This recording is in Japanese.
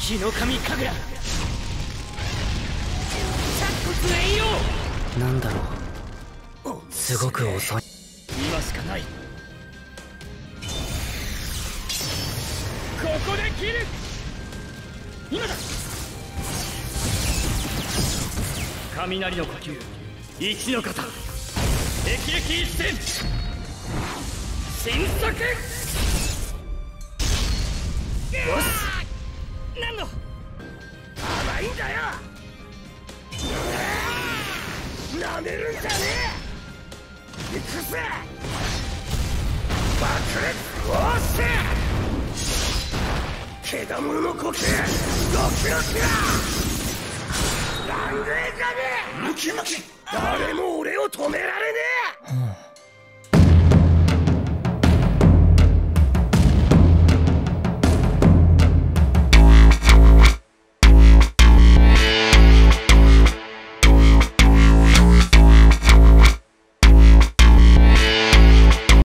日の神神楽、骨炎陽。なんだろう、すごく遅い。今しかない。ここで切る。今だ。雷の呼吸、一の型、霹靂一閃、神速。よし、何の甘いんだよ。なめるんじゃねえ。行くぜ。爆裂放射、けだものの呼吸、ドキドキだ。ラングエガメムキムキ、誰も俺を止められねえ。